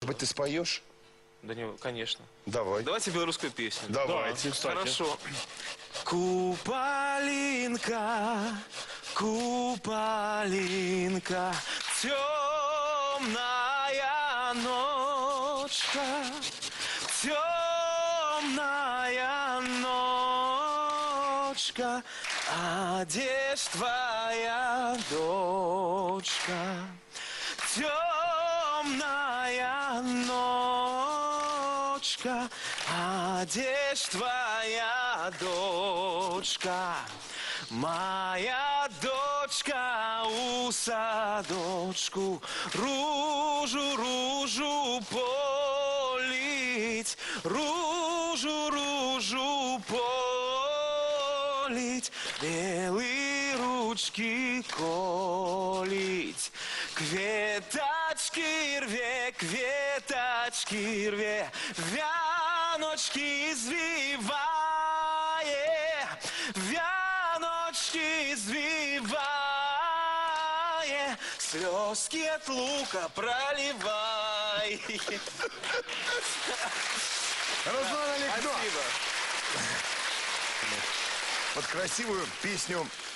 быть, ты споешь? Да не, конечно. Давай. Давайте белорусскую песню. Давайте. Хорошо. Купалинка, купалинка, темная ночка, темная ночка, а где ж твоя дочка? Темная ночка, а где ж твоя дочка? Моя дочка у садочку ружу полить, ружу полить, белые ручки колить. Кветочки рве, вяночки извивае, вяночки извивае, слезки от лука проливай. Руслан Аликно. Спасибо. Под красивую песню